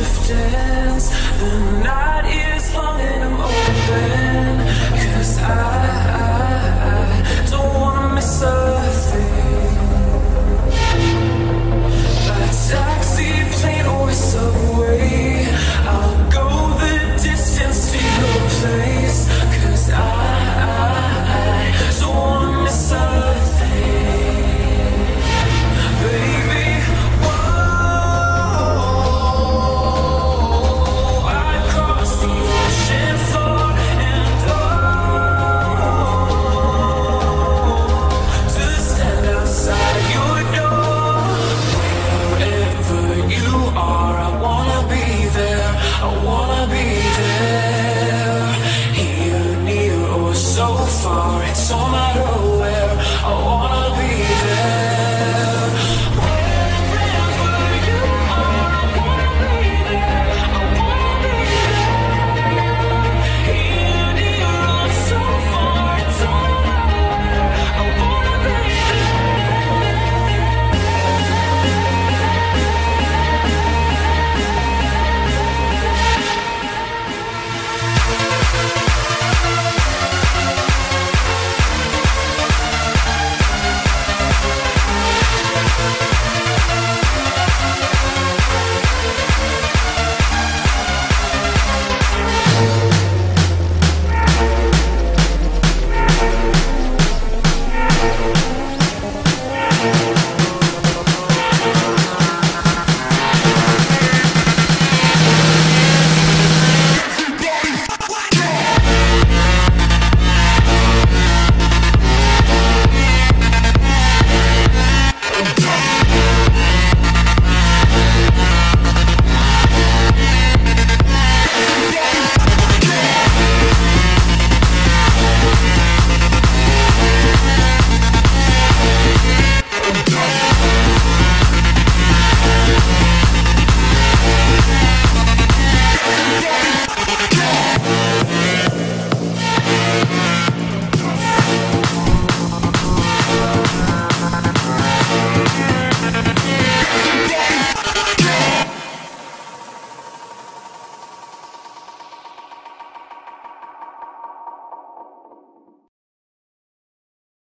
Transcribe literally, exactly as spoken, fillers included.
dance. The night is long and I'm open, 'cause I, I don't wanna miss a thing. A taxi, plane or subway, I'll go the distance to your place, 'cause I, I don't wanna miss a thing. Baby, whoa, I'd cross the ocean floor and oh, to stand outside your door. Wherever you are, I wanna be there, I wanna be there. Here, near or so far, it's all